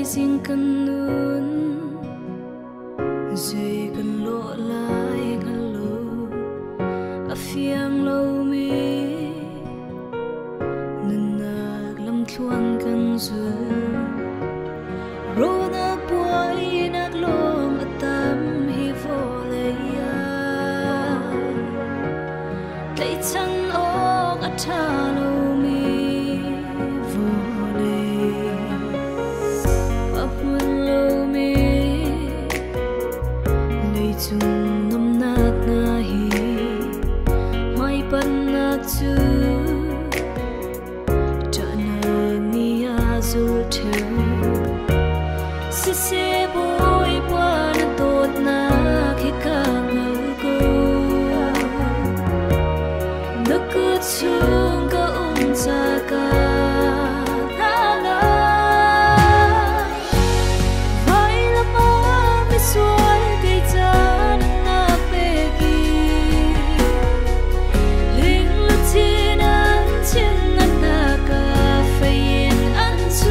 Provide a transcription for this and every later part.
riêng cần luôn dây cần lộ lại cần lâu ở phiang lâu mi nên nạc lâm thuan cần rồi rồi nạc buổi nạc lom ở tâm hi vô lấy lấy chân ốc ở cha lâu mi vô lấy ấp muôn lâu mi lấy chung ngâm nạc na hi mai pan nạc chu cha na ni a zu theo se boy buana tot na khi ka ngờ cô nước cứ chung có cha ka na na vai la ma mi suai cây cha na pe ki linh lu chi nan chin na ka phai an chu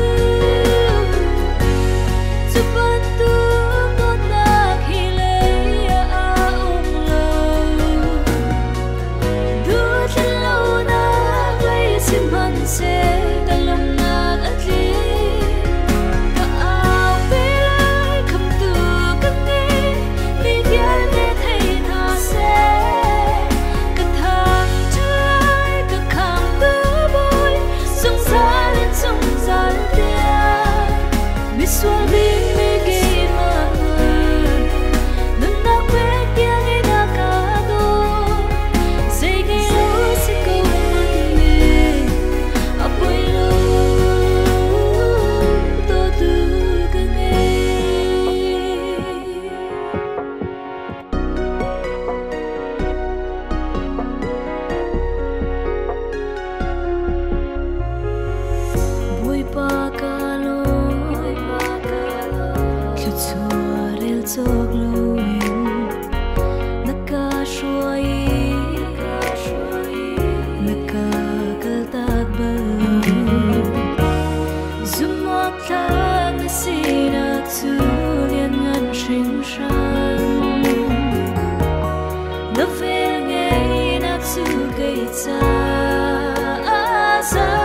Chok luin naka shuai naka kaltak ba zumot thang na sina chu lian ngan shin shan na fel ngai na chu gai cha asa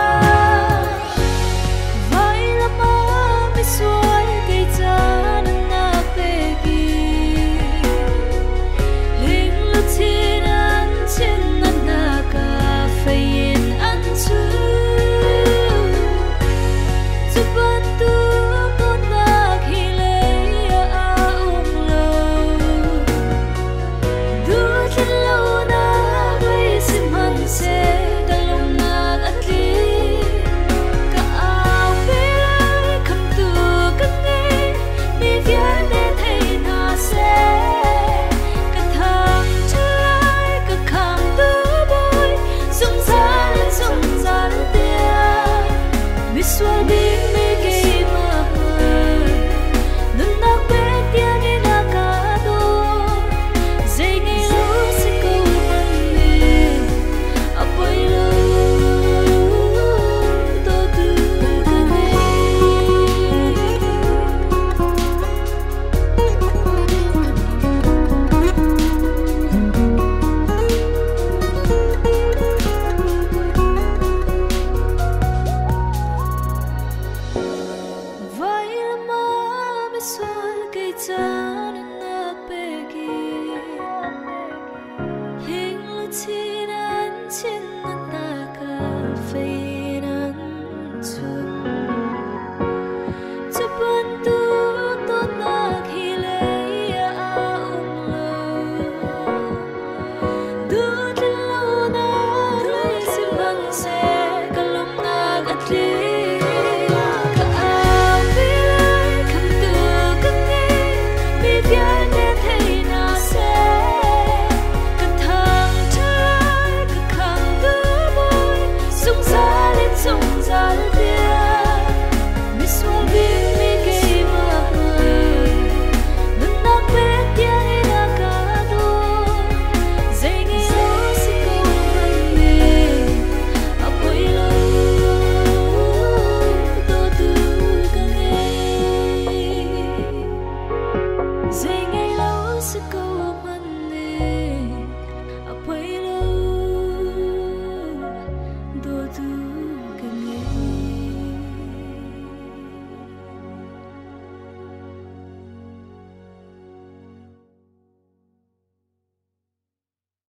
vai la ma mi suai gai cha This will be me.